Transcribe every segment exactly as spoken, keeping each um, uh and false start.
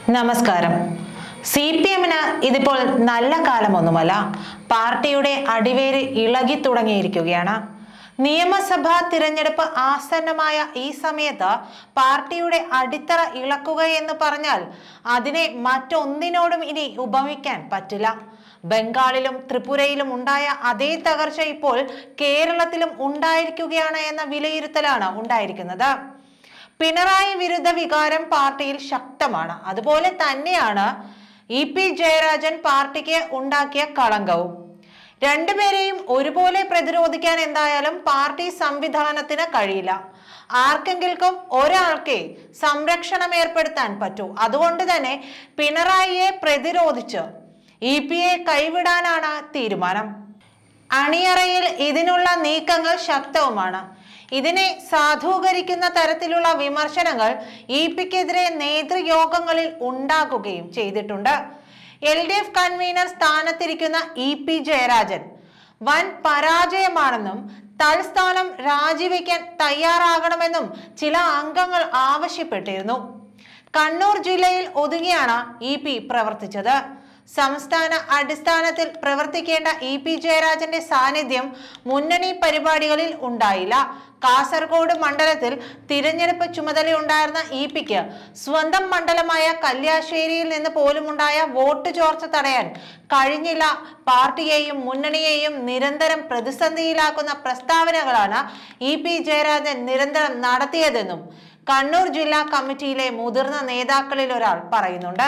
നമസ്കാരം. C P എമ്മിന് ഇതിപ്പോൾ നല്ല കാലമൊന്നുമല്ല. പാർട്ടിയുടെ അടിവേര് ഇളകി തുടങ്ങിയിരിക്കുകയാണ്. നിയമസഭാ തിരഞ്ഞെടുപ്പ് ആസന്നമായ ഈ സമയത്ത് പാർട്ടിയുടെ അടിത്തറ ഇളക്കുക എന്ന് പറഞ്ഞാൽ അതിനെ മറ്റൊന്നിനോടും ഇനി ഉപമിക്കാൻ പറ്റില്ല. ബംഗാളിലും ത്രിപുരയിലും ഉണ്ടായ അതേ തകർച്ച ഇപ്പോൾ കേരളത്തിലും ഉണ്ടായിരിക്കുകയാണ് എന്ന വിലയിരുത്തലാണ് ഉണ്ടായിരിക്കുന്നത്. പിണറായി വിരുദ്ധ വികാരം പാർട്ടിയിൽ ശക്തമാണ്. അതുപോലെ തന്നെയാണ് ഇ പി ജയരാജൻ പാർട്ടിക്ക് ഉണ്ടാക്കിയ കളങ്കവും. രണ്ടുപേരെയും ഒരുപോലെ പ്രതിരോധിക്കാൻ എന്തായാലും പാർട്ടി സംവിധാനത്തിന് കഴിയില്ല. ആർക്കെങ്കിലും ഒരാൾക്കേ സംരക്ഷണം ഏർപ്പെടുത്താൻ പറ്റൂ. അതുകൊണ്ട് തന്നെ പിണറായിയെ പ്രതിരോധിച്ച് ഇ പിയെ കൈവിടാനാണ് തീരുമാനം. അണിയറയിൽ ഇതിനുള്ള നീക്കങ്ങൾ ശക്തവുമാണ്. ഇതിനെ സാധൂകരിക്കുന്ന തരത്തിലുള്ള വിമർശനങ്ങൾ ഇ പിക്കെതിരെ നേതൃയോഗങ്ങളിൽ ഉണ്ടാകുകയും ചെയ്തിട്ടുണ്ട്. എൽ ഡി എഫ് കൺവീനർ സ്ഥാനത്തിരിക്കുന്ന ഇ പി ജയരാജൻ വൻ പരാജയമാണെന്നും തൽസ്ഥാനം രാജിവെക്കാൻ തയ്യാറാകണമെന്നും ചില അംഗങ്ങൾ ആവശ്യപ്പെട്ടിരുന്നു. കണ്ണൂർ ജില്ലയിൽ ഒതുങ്ങിയാണ് ഇ പി പ്രവർത്തിച്ചത്. സംസ്ഥാന അടിസ്ഥാനത്തിൽ പ്രവർത്തിക്കേണ്ട ഇ പി ജയരാജന്റെ സാന്നിധ്യം മുന്നണി പരിപാടികളിൽ ഉണ്ടായില്ല. കാസർഗോഡ് മണ്ഡലത്തിൽ തിരഞ്ഞെടുപ്പ് ചുമതലയുണ്ടായിരുന്ന ഇ പിക്ക് സ്വന്തം മണ്ഡലമായ കല്യാശ്ശേരിയിൽ നിന്ന് പോലുമുണ്ടായ വോട്ട് ചോർച്ച തടയാൻ കഴിഞ്ഞില്ല. പാർട്ടിയെയും മുന്നണിയെയും നിരന്തരം പ്രതിസന്ധിയിലാക്കുന്ന പ്രസ്താവനകളാണ് ഇ പി ജയരാജൻ നിരന്തരം നടത്തിയതെന്നും കണ്ണൂർ ജില്ലാ കമ്മിറ്റിയിലെ മുതിർന്ന നേതാക്കളിൽ ഒരാൾ പറയുന്നുണ്ട്.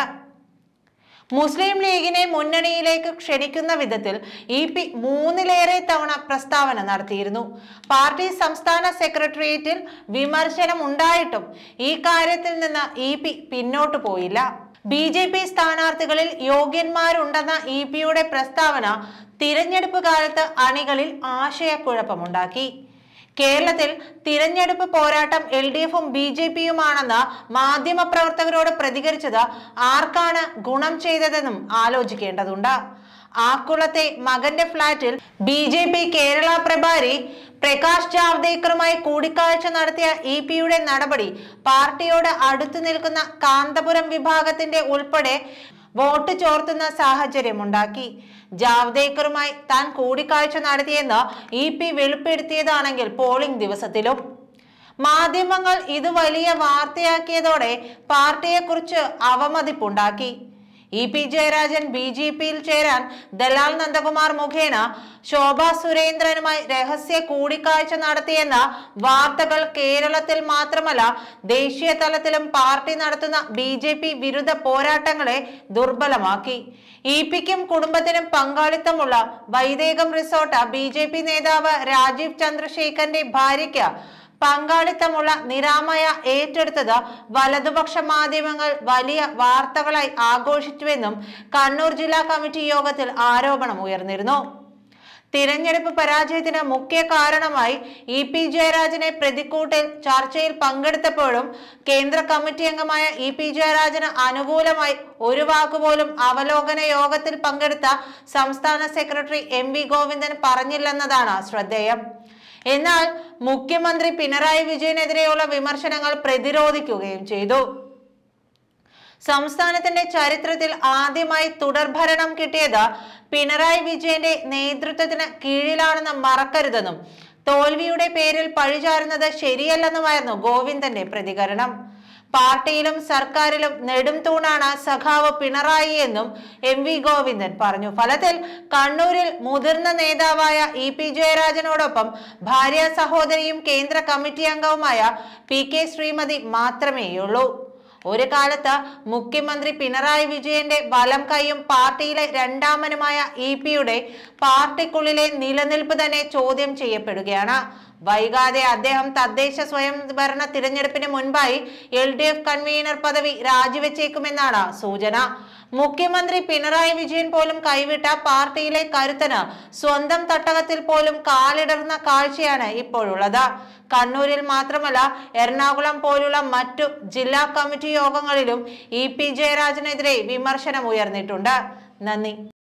മുസ്ലിം ലീഗിനെ മുന്നണിയിലേക്ക് ക്ഷണിക്കുന്ന വിധത്തിൽ ഇ പി മൂന്നിലേറെ തവണ പ്രസ്താവന നടത്തിയിരുന്നു. പാർട്ടി സംസ്ഥാന സെക്രട്ടേറിയറ്റിൽ വിമർശനം ഉണ്ടായിട്ടും ഈ കാര്യത്തിൽ നിന്ന് ഇ പി പിന്നോട്ട് പോയില്ല. ബി ജെ പി സ്ഥാനാർത്ഥികളിൽ യോഗ്യന്മാരുണ്ടെന്ന ഇ പിയുടെ പ്രസ്താവന തിരഞ്ഞെടുപ്പ് കാലത്ത് അണികളിൽ ആശയക്കുഴപ്പമുണ്ടാക്കി. കേരളത്തിൽ തിരഞ്ഞെടുപ്പ് പോരാട്ടം എൽ ഡി എഫും ബി ജെ പിയുമാണെന്ന് മാധ്യമപ്രവർത്തകരോട് പ്രതികരിച്ചത് ആർക്കാണ് ഗുണം ചെയ്തതെന്നും ആലോചിക്കേണ്ടതുണ്ട്. ആക്കുളത്തെ മകന്റെ ഫ്ളാറ്റിൽ ബി ജെ പി കേരള പ്രഭാരി പ്രകാശ് ജാവ്ദേക്കറുമായി കൂടിക്കാഴ്ച നടത്തിയ ഇ പിയുടെ നടപടി പാർട്ടിയോട് അടുത്തു നിൽക്കുന്ന കാന്തപുരം വിഭാഗത്തിന്റെ ഉൾപ്പെടെ വോട്ട് ചോർത്തുന്ന സാഹചര്യമുണ്ടാക്കി. ജാവ്ദേക്കറുമായി താൻ കൂടിക്കാഴ്ച നടത്തിയെന്ന് ഇ പി വെളിപ്പെടുത്തിയതാണെങ്കിൽ പോളിംഗ് ദിവസത്തിലും മാധ്യമങ്ങൾ ഇത് വലിയ വാർത്തയാക്കിയതോടെ പാർട്ടിയെക്കുറിച്ച് അവമതിപ്പുണ്ടാക്കി. E P Jayarajan B J പിയിൽ ചേരാൻ ദലാൽ നന്ദകുമാർ മുഖേന ശോഭ സുരേന്ദ്രനുമായി രഹസ്യ കൂടിക്കാഴ്ച നടത്തിയെന്ന വാർത്തകൾ കേരളത്തിൽ മാത്രമല്ല ദേശീയ തലത്തിലും പാർട്ടി നടത്തുന്ന ബി ജെ പി വിരുദ്ധ പോരാട്ടങ്ങളെ ദുർബലമാക്കി. ഇ പിക്കും കുടുംബത്തിനും പങ്കാളിത്തമുള്ള Vaidekam resort B J P നേതാവ് രാജീവ് ചന്ദ്രശേഖരന്റെ ഭാര്യയ്ക്ക് പങ്കാളിത്തമുള്ള നിരാമയ ഏറ്റെടുത്തത് വലതുപക്ഷ മാധ്യമങ്ങൾ വലിയ വാർത്തകളായി ആഘോഷിച്ചുവെന്നും കണ്ണൂർ ജില്ലാ കമ്മിറ്റി യോഗത്തിൽ ആരോപണം ഉയർന്നിരുന്നു. തിരഞ്ഞെടുപ്പ് പരാജയത്തിന് മുഖ്യ കാരണമായി ഇ പി ജയരാജനെ പ്രതിക്കൂട്ടിൽ ചർച്ചയിൽ പങ്കെടുത്തപ്പോഴും കേന്ദ്ര കമ്മിറ്റി അംഗമായ ഇ പി ജയരാജന് അനുകൂലമായി ഒരു വാക്കുപോലും അവലോകന യോഗത്തിൽ പങ്കെടുത്ത സംസ്ഥാന സെക്രട്ടറി എം വി ഗോവിന്ദൻ പറഞ്ഞില്ലെന്നതാണ് ശ്രദ്ധേയം. എന്നാൽ മുഖ്യമന്ത്രി പിണറായി വിജയനെതിരെയുള്ള വിമർശനങ്ങൾ പ്രതിരോധിക്കുകയും ചെയ്തു. സംസ്ഥാനത്തിന്റെ ചരിത്രത്തിൽ ആദ്യമായി തുടർഭരണം കിട്ടിയത് പിണറായി വിജയന്റെ നേതൃത്വത്തിന് കീഴിലാണെന്ന് മറക്കരുതെന്നും തോൽവിയുടെ പേരിൽ പഴിചാരുന്നത് ശരിയല്ലെന്നുമായിരുന്നു ഗോവിന്ദന്റെ പ്രതികരണം. പാർട്ടിയിലും സർക്കാരിലും നെടും തൂണാണ് സഖാവ് പിണറായി എന്നും എം വി ഗോവിന്ദൻ പറഞ്ഞു. ഫലത്തിൽ കണ്ണൂരിൽ മുതിർന്ന നേതാവായ ഇ പി ജയരാജനോടൊപ്പം ഭാര്യ സഹോദരിയും കേന്ദ്ര കമ്മിറ്റി അംഗവുമായ പി കെ ശ്രീമതി മാത്രമേയുള്ളൂ. ഒരു കാലത്ത് മുഖ്യമന്ത്രി പിണറായി വിജയന്റെ വലം കൈയും പാർട്ടിയിലെ രണ്ടാമനുമായ ഇ പിയുടെ പാർട്ടിക്കുള്ളിലെ നിലനിൽപ്പ് തന്നെ ചോദ്യം ചെയ്യപ്പെടുകയാണ്. വൈകാതെ അദ്ദേഹം തദ്ദേശ സ്വയംഭരണ തിരഞ്ഞെടുപ്പിന് മുൻപായി എൽ ഡി എഫ് കൺവീനർ പദവി രാജിവെച്ചേക്കുമെന്നാണ് സൂചന. മുഖ്യമന്ത്രി പിണറായി വിജയൻ പോലും കൈവിട്ട പാർട്ടിയിലെ കരുത്തന് സ്വന്തം തട്ടകത്തിൽ പോലും കാലിടർന്ന കാഴ്ചയാണ് ഇപ്പോഴുള്ളത്. കണ്ണൂരിൽ മാത്രമല്ല എറണാകുളം പോലുള്ള മറ്റു ജില്ലാ കമ്മിറ്റി യോഗങ്ങളിലും ഇ പി ജയരാജനെതിരെ വിമർശനം ഉയർന്നിട്ടുണ്ട്. നന്ദി.